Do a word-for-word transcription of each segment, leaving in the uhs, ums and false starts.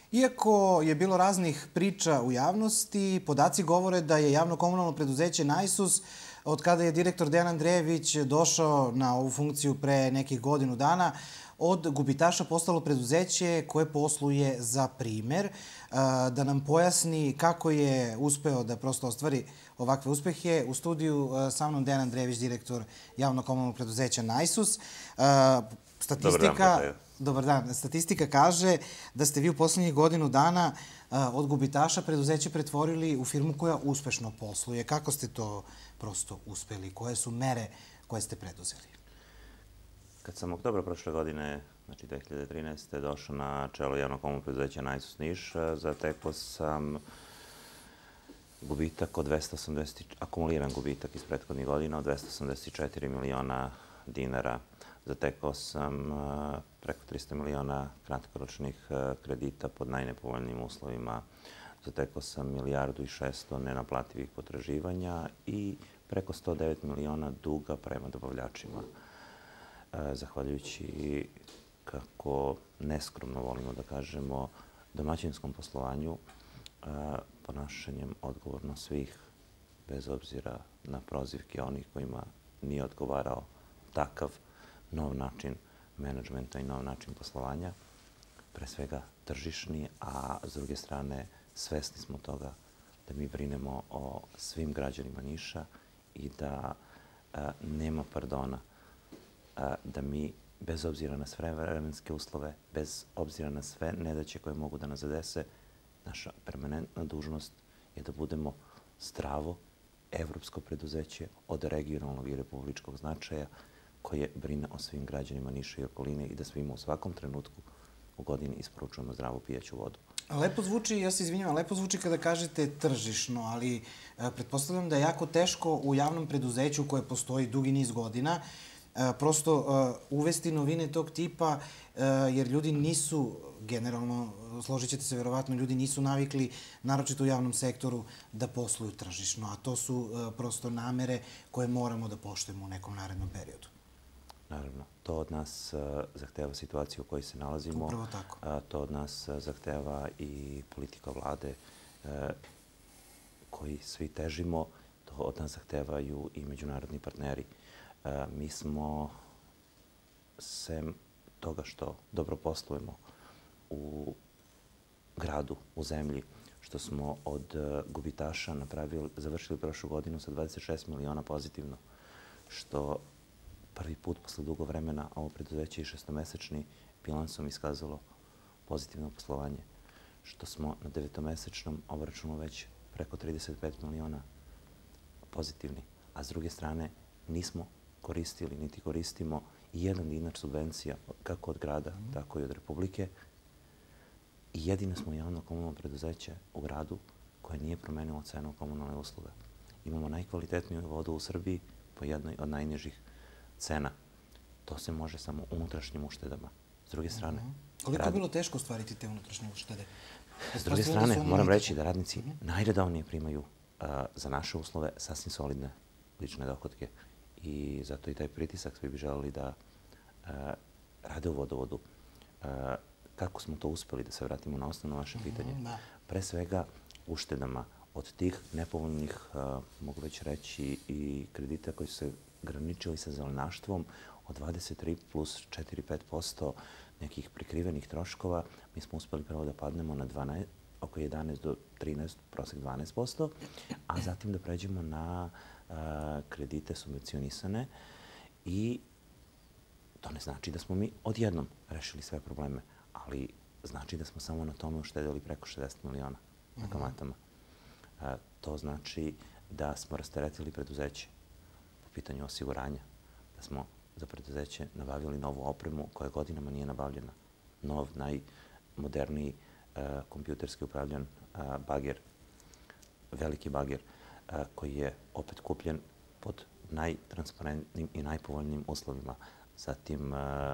Iako je bilo raznih priča u javnosti, podaci govore da je javno komunalno preduzeće Najsus, od kada je direktor Dejan Andrejević došao na ovu funkciju pre nekih godinu dana, od gubitaša postalo preduzeće koje posluje za primer. Da nam pojasni kako je uspeo da prosto ostvari ovakve uspehe. U studiju sa mnom Dejan Andrejević, direktor javno komunalnog preduzeća Najsus. Statistika... Dobar dan. Statistika kaže da ste vi u poslednjih godinu dana od gubitaša preduzeće pretvorili u firmu koja uspešno posluje. Kako ste to prosto uspeli? Koje su mere koje ste preduzeli? Kad sam oktobra prošle godine, znači dve hiljade trinaeste. došao na čelo javnog komunalnog preduzeća Najsus Niš, zatekao sam gubitak od dvesta osamdeset, akumuliran gubitak iz prethodnih godina od dvesta osamdeset četiri miliona dinara. Zatekao sam preko trista miliona kratkoročnih kredita pod najnepovoljnijim uslovima. Zatekao sam milijardu i šesto nenaplativih potraživanja i preko sto devet miliona duga prema dobavljačima. Zahvaljujući, kako neskromno volimo da kažemo, domaćinskom poslovanju, ponašanjem odgovorno svih, bez obzira na prozivke onih kojima nije odgovarao takav nov način menadžmenta i nov način poslovanja, pre svega tržišni, a s druge strane svesni smo toga da mi brinemo o svim građanima Niša i da nema pardona, da mi, bez obzira na sve vremenske uslove, bez obzira na sve nedaće koje mogu da nas zadese, naša permanentna dužnost je da budemo zdravo evropsko preduzeće od regionalnog i republičkog značaja koje brine o svim građanima Niša i okoline i da svima u svakom trenutku u godini isporučujemo zdravu pijaću vodu. Lepo zvuči, ja se izvinjam, lepo zvuči kada kažete tržišno, ali pretpostavljam da je jako teško u javnom preduzeću koje postoji dugi niz godina prosto uvesti novine tog tipa, jer ljudi nisu, generalno, složit ćete se verovatno, ljudi nisu navikli, naročito u javnom sektoru, da posluju tržišno, a to su prosto namere koje moramo da poštujemo u nekom narednom periodu. Naravno, to od nas zahteva situaciju u kojoj se nalazimo. Upravo tako. To od nas zahteva i politika vlade koji svi težimo. To od nas zahtevaju i međunarodni partneri. Mi smo, sem toga što dobro poslujemo u gradu, u zemlji, što smo od gubitaša napravili, završili prošlu godinu sa dvadeset šest miliona pozitivno, što prvi put posle dugo vremena ovo preduzeće i šestomesečni bilansom iskazalo pozitivno poslovanje, što smo na devetomesečnom obračunu već preko trideset pet miliona pozitivni, a s druge strane nismo koristili, niti koristimo i jedan dinar subvencija, kako od grada, tako i od Republike. I jedino smo javno komunalno preduzeće u gradu koje nije promenilo cenu komunalne usluge. Imamo najkvalitetniju vodu u Srbiji po jednoj od najnižih cena. To se može samo unutrašnjim uštedama. S druge strane... Koliko je bilo teško ostvariti te unutrašnje uštede? S druge strane, moram reći da radnici najredovnije primaju za naše uslove sasvim solidne lične dohotke. I zato i taj pritisak svi bi želeli da rade u vodovodu. Kako smo to uspeli, da se vratimo na osnovno vaše pitanje? Pre svega uštedama od tih nepovoljnih, mogu već reći, i kredita koji su se graničili sa zelenaštvom od dvadeset tri plus četiri do pet posto nekih prikrivenih troškova, mi smo uspeli prvo da padnemo na oko jedanaest do trinaest, prosek dvanaest posto, a zatim da pređemo na kredite subvencionisane i to ne znači da smo mi odjednom rešili sve probleme, ali znači da smo samo na tome uštedili preko šezdeset miliona na kamatama. To znači da smo rasteretili preduzeće po pitanju osiguranja, da smo za preduzeće nabavili novu opremu koja godinama nije nabavljena. Nov, najmoderniji kompjuterski upravljan bager, veliki bager, koji je opet kupljen pod najtransparentnim i najpovoljnijim uslovima. Zatim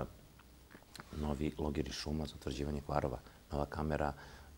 novi logeri šuma za utvrđivanje kvarova, nova kamera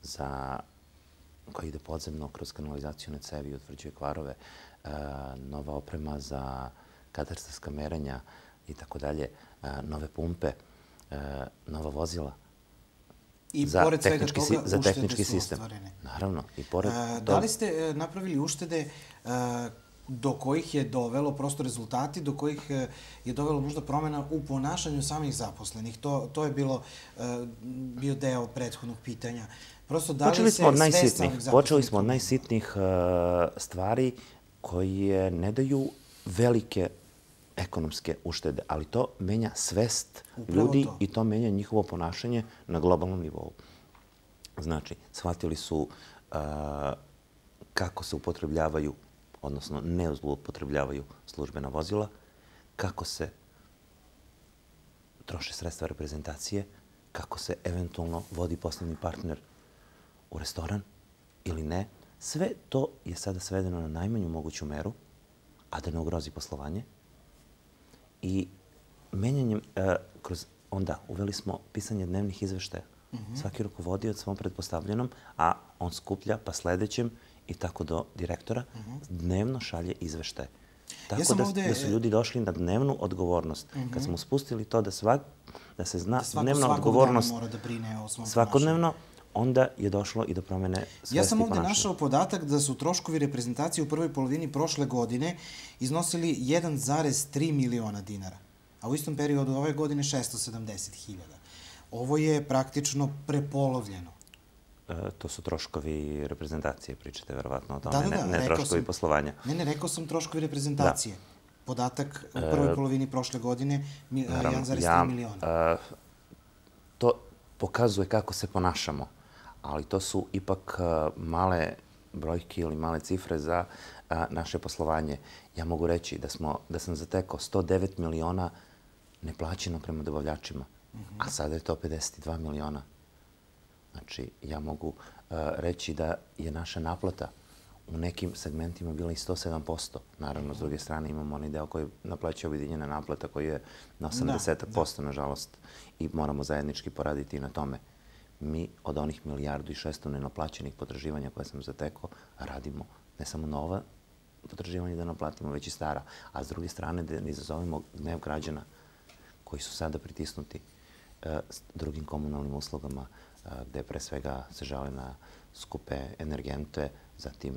koja ide podzemno kroz kanalizacione cevi i utvrđuje kvarove, nova oprema za katastarska merenja i tako dalje, nove pumpe, nova vozila. za tehnički sistem. Naravno. Da li ste napravili uštede do kojih je dovelo, prosto rezultati, do kojih je dovelo možda promjena u ponašanju samih zaposlenih? To je bio deo prethodnog pitanja. Počeli smo od najsitnijih stvari koje ne daju velike ekonomske uštede, ali to menja svest ljudi i to menja njihovo ponašanje na globalnom nivou. Znači, shvatili su kako se upotrebljavaju, odnosno ne zloupotrebljavaju službena vozila, kako se troše sredstva reprezentacije, kako se eventualno vodi poslovni partner u restoran ili ne. Sve to je sada svedeno na najmanju moguću meru, a da ne ugrozi poslovanje. I menjanjem, kroz onda uveli smo pisanje dnevnih izveštaja. Svaki rukovodioc svom pretpostavljenom, a on skuplja pa sledećem i tako do direktora, dnevno šalje izveštaje. Tako da su ljudi došli na dnevnu odgovornost. Kad smo spustili to da se zna dnevna odgovornost svakodnevno, onda je došlo i do promene svesti ponašanja. Ja sam ovdje našao podatak da su troškovi reprezentacije u prvoj polovini prošle godine iznosili jedan zarez tri miliona dinara, a u istom periodu ove godine šesto sedamdeset hiljada. Ovo je praktično prepolovljeno. To su troškovi reprezentacije, pričate verovatno o tome, ne troškovi poslovanja. Ne, ne, rekao sam troškovi reprezentacije. Podatak u prvoj polovini prošle godine jedan zarez tri miliona. To pokazuje kako se ponašamo, ali to su ipak male brojke ili male cifre za naše poslovanje. Ja mogu reći da sam zatekao sto devet miliona neplaćeno prema dobavljačima, a sada je to pedeset dva miliona. Znači, ja mogu reći da je naša naplata u nekim segmentima bila i sto sedam posto. Naravno, s druge strane imamo onaj deo koji naplaćuje objedinjena naplata koji je na osamdeset posto, nažalost, i moramo zajednički poraditi i na tome. Mi od onih milijardu i šesto nenaplaćenih potraživanja koje sam zatekao radimo ne samo nova potraživanja da naplatimo, već i stara. A s druge strane da izazovemo gnev građana koji su sada pritisnuti drugim komunalnim uslugama gde pre svega se žale na skupe energente, zatim,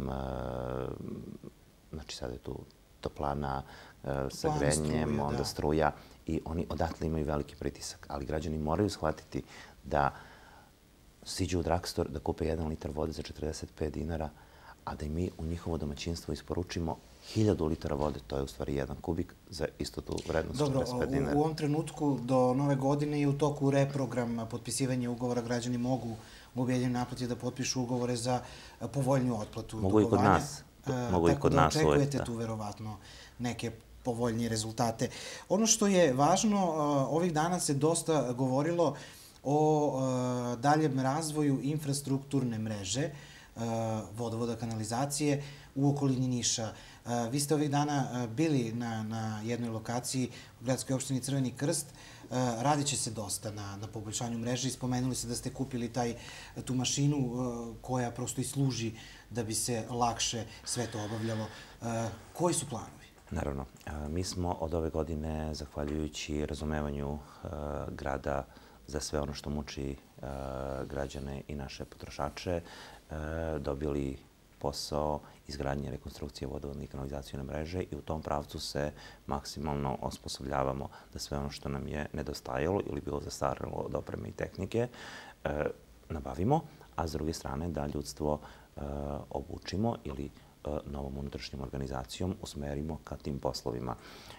znači sada je tu toplana sa grenjem, onda struja i oni odatle imaju veliki pritisak. Ali građani moraju shvatiti da siđu u drugstore, da kupe jedan litar vode za četrdeset pet dinara, a da i mi u njihovo domaćinstvo isporučimo hiljadu litara vode, to je u stvari jedan kubik za isto tu vrednost četrdeset pet dinara. Dobro, u ovom trenutku do nove godine je u toku reprogram potpisivanja ugovora. Građani mogu u objedinjenoj naplati da potpišu ugovore za povoljniju otplatu dugovanja. Mogu i kod nas. Tako da očekujete tu verovatno neke povoljnije rezultate. Ono što je važno, ovih dana se dosta govorilo o daljem razvoju infrastrukturne mreže, vodovoda, kanalizacije u okolini Niša. Vi ste ovih dana bili na jednoj lokaciji u gradskoj opštini Crveni Krst. Radit će se dosta na poboljšanju mreže i spomenuli se da ste kupili tu mašinu koja prosto i služi da bi se lakše sve to obavljalo. Koji su planovi? Naravno. Mi smo od ove godine, zahvaljujući razumevanju grada za sve ono što muči građane i naše potrošače, dobili posao izgradnje i rekonstrukcije vodovodne i kanalizacijone mreže i u tom pravcu se maksimalno osposobljavamo da sve ono što nam je nedostajalo ili bilo zastarilo od opreme i tehnike nabavimo, a s druge strane da ljudstvo obučimo ili novom unutrašnjom organizacijom usmerimo ka tim poslovima.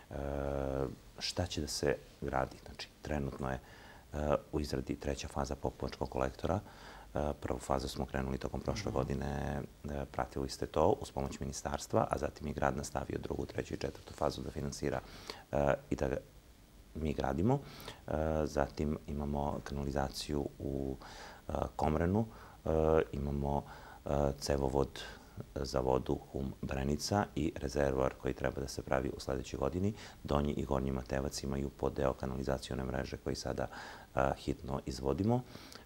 Šta će da se gradi? Znači, trenutno je u izradi treća faza popovačkog kolektora. Prvu fazu smo krenuli tokom prošle godine, pratili ste to uz pomoć ministarstva, a zatim je grad nastavio drugu, treću i četvrtu fazu da finansira i da mi gradimo. Zatim imamo kanalizaciju u Komrenu, imamo cevovod za vodu Hum Brenica i rezervoar koji treba da se pravi u sledećoj godini. Donji i Gornji Matejevac imaju poddeo kanalizacijone mreže koji sada hitno izvodimo.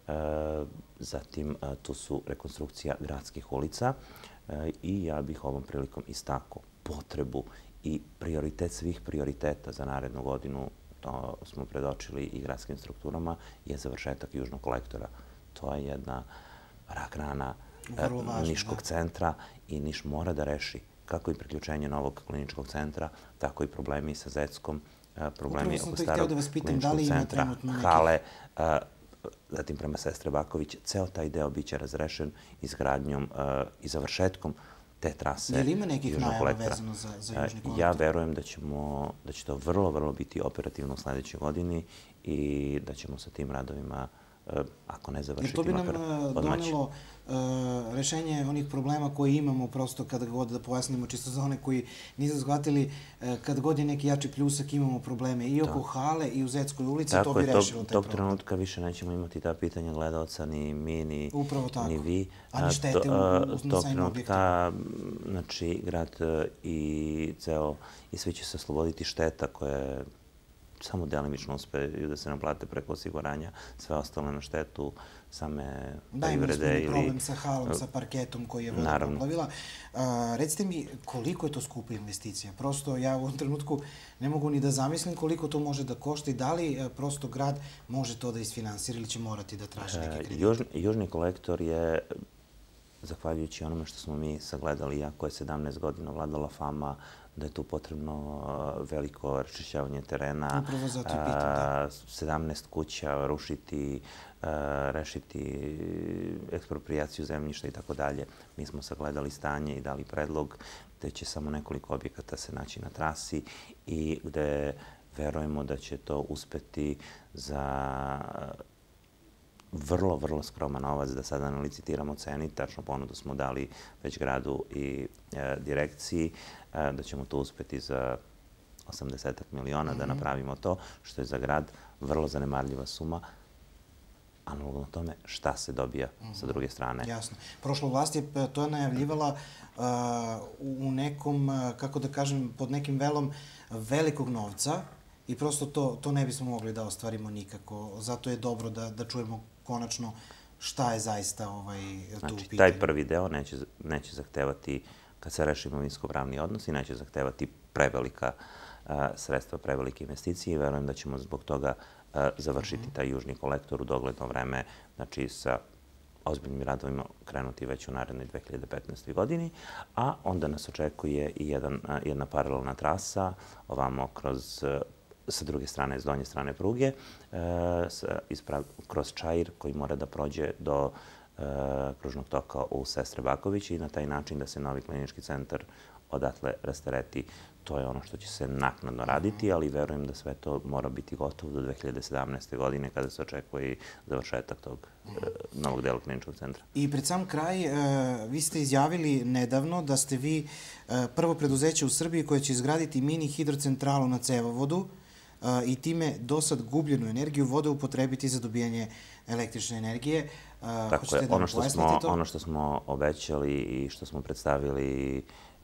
Zatim tu su rekonstrukcija gradskih ulica i ja bih ovom prilikom istakao potrebu i prioritet svih prioriteta za narednu godinu, to smo predočili i gradskim strukturama, je završetak južnog kolektora. to je jedna rak rana Niškog centra i Niš mora da reši kako i priključenje novog kliničkog centra, tako i problemi sa Zeckom, problemi oko starog kliničkog centra, hale, zatim prema Sestre Baković. Ceo taj deo biće razrešen izgradnjom i završetkom te trase. Je li ima nekih najava vezano za južni kolektor? Ja verujem da će to vrlo, vrlo biti operativno u sledećoj godini i da ćemo sa tim radovima, ako ne završiti, makar odmaći. Jer to bi nam donelo rešenje onih problema koje imamo, prosto kada god da pojasnimo, čisto za one koji nisu shvatili, kada god je neki jači pljusak imamo probleme i oko hale i u Zetskoj ulici, to bi rešilo taj problem. Tog trenutka više nećemo imati ta pitanja gledalca, ni mi, ni vi. A ni štete na samim objektima. Tog trenutka, znači, grad i ceo, i svi će se osloboditi šteta koje samo delimično uspeju da se naplate preko osiguranja, sve ostalo na štetu same privrede. Da, imali smo problem sa halom, sa parketom koji je voda poplavila. Recite mi, koliko je to skupa investicija? Prosto ja u ovom trenutku ne mogu ni da zamislim koliko to može da košta i da li prosto grad može to da isfinansira ili će morati da traži neke kredite? Južni kolektor je, zahvaljujući onome što smo mi sagledali, iako je sedamnaest godina vladala fama, da je tu potrebno veliko raščišćavanje terena, sedamnaest kuća rušiti, rešiti eksproprijaciju zemljišta i tako dalje. Mi smo sagledali stanje i dali predlog gde će samo nekoliko objekata se naći na trasi i gde verujemo da će to uspeti za vrlo, vrlo skroman novac, da sada ne licitiramo ceni. Tačno ponudu smo dali već gradu i direkciji, da ćemo to uspeti za osamdesetak miliona da napravimo to, što je za grad vrlo zanemarljiva suma, analogno tome šta se dobija sa druge strane. Jasno. Prošla vlast je to najavljivala u nekom, kako da kažem, pod nekim velom velikog novca i prosto to ne bismo mogli da ostvarimo nikako. Zato je dobro da čujemo konačno šta je zaista tu u pitanju. Znači, taj prvi deo neće zahtevati, kad se reši imovinsko-pravni odnos, i neće zahtevati prevelika sredstva, prevelike investicije i verujem da ćemo zbog toga završiti taj južni kolektor u dogledno vreme, znači sa ozbiljnim radovima krenuti već u narednoj dve hiljade petnaestoj godini, a onda nas očekuje i jedna paralelna trasa ovamo kroz, sa druge strane, s donje strane pruge, kroz Čair koji mora da prođe do kružnog toka u Sestre Baković i na taj način da se novi klinički centar odatle rastereti. To je ono što će se naknadno raditi, ali verujem da sve to mora biti gotovo do dve hiljade sedamnaeste. godine kada se očekuje i završetak tog novog dela kliničkog centra. I pred sam kraj, vi ste izjavili nedavno da ste vi prvo preduzeće u Srbiji koje će izgraditi mini hidrocentralu na cevovodu i time do sad gubljenu energiju vode upotrebiti za dobijanje električne energije. Tako je, ono što smo obećali i što smo predstavili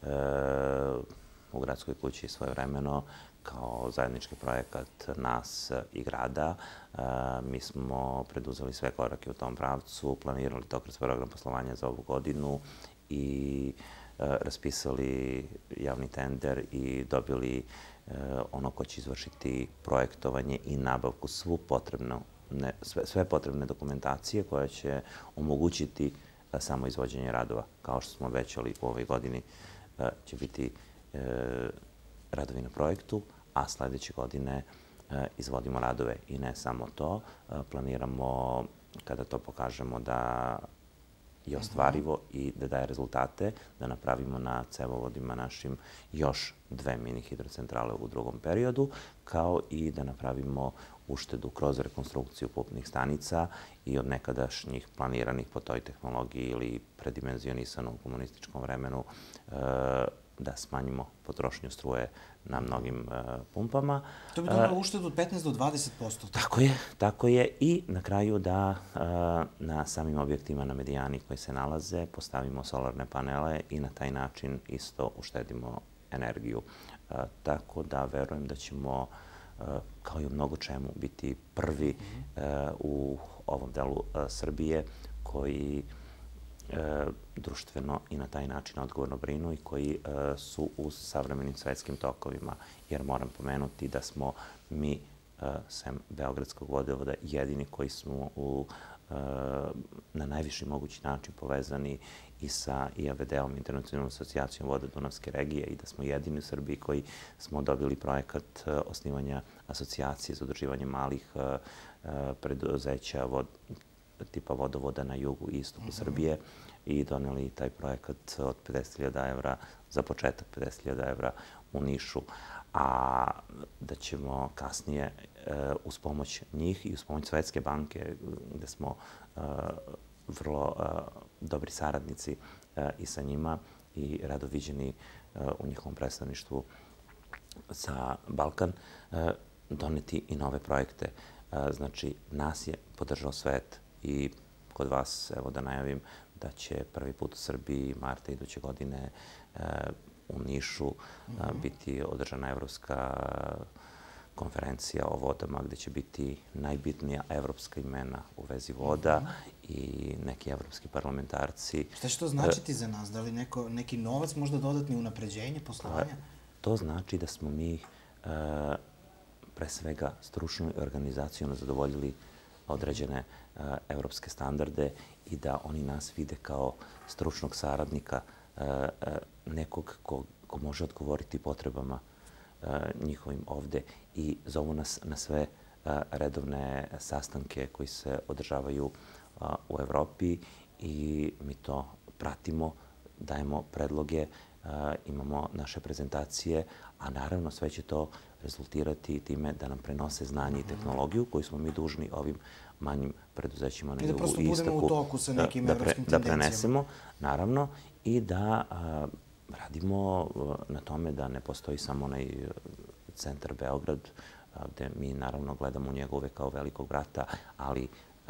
u Gradskoj kući svojevremeno kao zajednički projekat nas i grada. Mi smo preduzeli sve korake u tom pravcu, planirali to kroz program poslovanja za ovu godinu i raspisali javni tender i dobili ono ko će izvršiti projektovanje i nabavku svu potrebnu, sve potrebne dokumentacije koja će omogućiti samo izvođenje radova. Kao što smo obećali u ovoj godini će biti radovi na projektu, a sledeće godine izvodimo radove. I ne samo to, planiramo, kada to pokažemo da je ostvarivo i da daje rezultate, da napravimo na cevovodima našim još dve mini hidrocentrale u drugom periodu, kao i da napravimo uštedu kroz rekonstrukciju pumpnih stanica i od nekadašnjih planiranih po toj tehnologiji ili predimenzionisano u komunističkom vremenu da smanjimo potrošnju struje na mnogim pumpama. To bi donalo uštedu od petnaest do dvadeset posto. Tako je, tako je. I na kraju da na samim objektima na Medijani koji se nalaze postavimo solarne panele i na taj način isto uštedimo energiju. Tako da verujem da ćemo, kao i u mnogo čemu, biti prvi u ovom delu Srbije koji društveno i na taj način odgovorno brinu i koji su u savremenim svetskim tokovima. Jer moram pomenuti da smo mi sem Beogradskog vodovoda, jedini koji smo u, na najviši mogući način povezani i sa I A V D-om, Internacionalnom asocijacijom voda Dunavske regije, i da smo jedini u Srbiji koji smo dobili projekat osnivanja asocijacije za udruživanje malih preduzeća tipa vodovoda na jugu i istoku Srbije i doneli taj projekat od pedeset hiljada evra, za početak pedeset hiljada evra u Nišu, a da ćemo kasnije uz pomoć njih i uz pomoć Svetske banke, gde smo vrlo dobri saradnici i sa njima i rado viđeni u njihovom predstavništvu za Balkan, doneti i nove projekte. Znači, nas je podržao svet i kod vas, evo da najavim, da će prvi put u Srbiji marta iduće godine u Nišu biti održana evropska konferencija o vodama, gde će biti najbitnija evropska imena u vezi voda i neki evropski parlamentarci. Šta će to značiti za nas? Da li neki novac, možda dodatni unapređenje poslovanja? To znači da smo mi pre svega stručno i organizacijono zadovoljili određene evropske standarde i da oni nas vide kao stručnog saradnika, nekog ko može odgovoriti potrebama njihovim ovde i zovu nas na sve redovne sastanke koji se održavaju u Evropi i mi to pratimo, dajemo predloge, imamo naše prezentacije, a naravno sve će to rezultirati time da nam prenose znanje i tehnologiju koju smo mi dužni ovim manjim preduzećima na jugu i istoku da prenesemo, naravno, i da radimo na tome da ne postoji samo onaj centar Beograd, gde mi naravno gledamo u njega uvek kao velikog brata, ali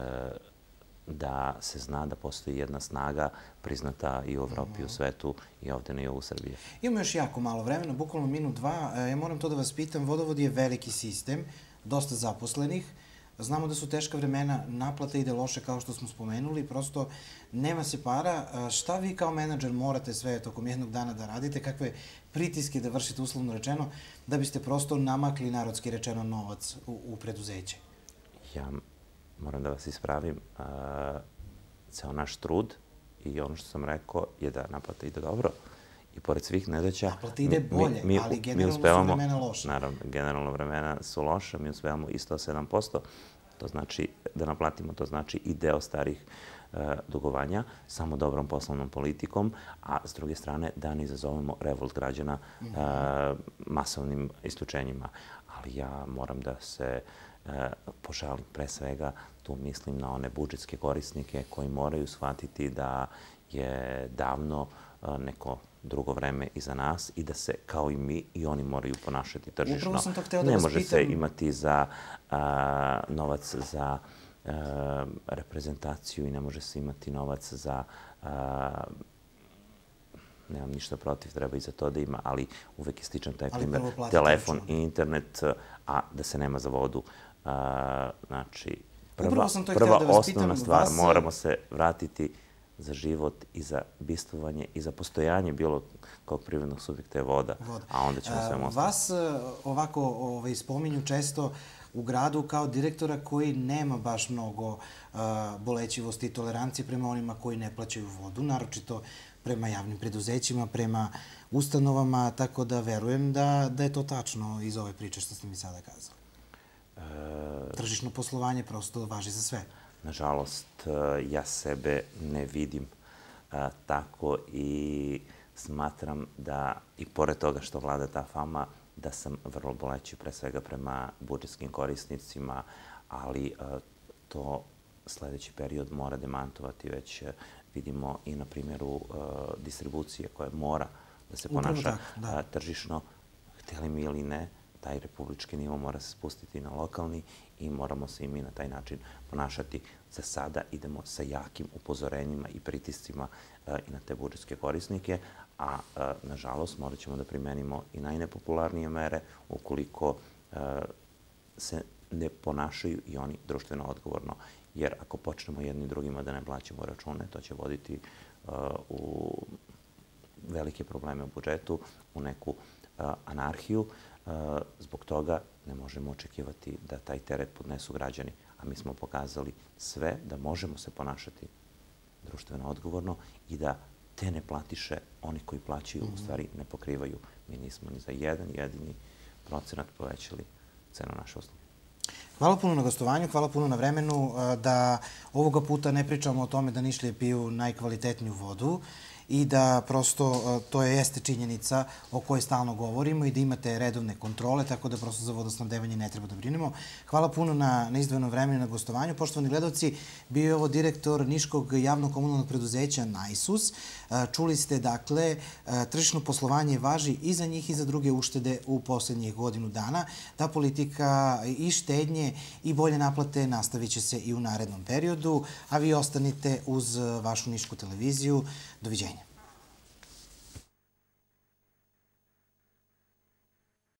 da se zna da postoji jedna snaga priznata i u Evropi i u svetu i ovde na jugu Srbije. Imamo još jako malo vremena, bukvalno minut, dva. Ja moram to da vas pitam, vodovod je veliki sistem, dosta zaposlenih. Znamo da su teška vremena, naplata ide loše kao što smo spomenuli, prosto nema se para. Šta vi kao menadžer morate sve tokom jednog dana da radite, kakve pritiske da vršite, uslovno rečeno, da biste prosto namakli, narodski rečeno, novac u preduzeće? Ja moram da vas ispravim. Ceo naš trud i ono što sam rekao je da naplata ide dobro. I pored svih nedaća... Naplata ide bolje, ali generalno su vremena loša. Naravno, generalno vremena su loša. Mi uspevamo i sto sedam posto. To znači da naplatimo, to znači i deo starih dugovanja, samo dobrom poslovnom politikom, a s druge strane da ne izazovemo revolt građana masovnim isključenjima. Ali ja moram da se požalim pre svega, tu mislim na one budžetske korisnike koji moraju shvatiti da je davno neko drugo vreme iza nas i da se, kao i mi, i oni moraju ponašati tržišno. Upravo sam to hteo da vas pitam. Ne može se imati za novac za reprezentaciju i ne može se imati novac za... Nemam ništa protiv, treba i za to da ima, ali uvek je sličan taj primjer. Telefon i internet, a da se nema za vodu. Znači, prva osnovna stvar, moramo se vratiti za život i za bistvovanje i za postojanje bilo kog privrednog subjekta je voda, a onda ćemo sve ostati. Vas ovako spominju često u gradu kao direktora koji nema baš mnogo bolećivosti i tolerancije prema onima koji ne plaćaju vodu, naročito prema javnim preduzećima, prema ustanovama, tako da verujem da je to tačno iz ove priče što ste mi sada kazali. Tržišno poslovanje prosto važi za sve. Nažalost, ja sebe ne vidim tako i smatram da, i pored toga što vlada ta fama, da sam vrlo bolećiv pre svega prema budžetskim korisnicima, ali to sledeći period mora demantovati. Već vidimo i na primjeru distribucije koja mora da se ponaša tržišno, htjeli mi ili ne, taj republički nivo mora se spustiti na lokalni i moramo se i mi na taj način ponašati. Za sada idemo sa jakim upozorenjima i pritiscima i na te budžetske korisnike, a nažalost morat ćemo da primenimo i najnepopularnije mere ukoliko se ne ponašaju i oni društveno odgovorno. Jer ako počnemo jedni drugima da ne plaćamo račune, to će voditi u velike probleme u budžetu, u neku anarhiju. Zbog toga ne možemo očekivati da taj teret podnesu građani. A mi smo pokazali sve da možemo se ponašati društveno odgovorno i da te ne platiše, oni koji plaćaju, u stvari ne pokrivaju. Mi nismo ni za jedan jedini procenat povećali cenu naše usluge. Hvala puno na gostovanju, hvala puno na vremenu da ovoga puta ne pričamo o tome da Nišlije piju najkvalitetniju vodu i da prosto to jeste činjenica o kojoj stalno govorimo i da imate redovne kontrole, tako da prosto za vodosnabdevanje ne treba da brinemo. Hvala puno na izdvojenom vremenu i na gostovanju. Poštovani gledalci, bio je ovo direktor Niškog javnog komunalnog preduzeća Najsus. Čuli ste, dakle, tržišno poslovanje važi i za njih i za druge uštede u poslednjih godinu dana. Ta politika i štednje i bolje naplate nastavit će se i u narednom periodu, a vi ostanite uz vašu nišku televiziju. Doviđenja.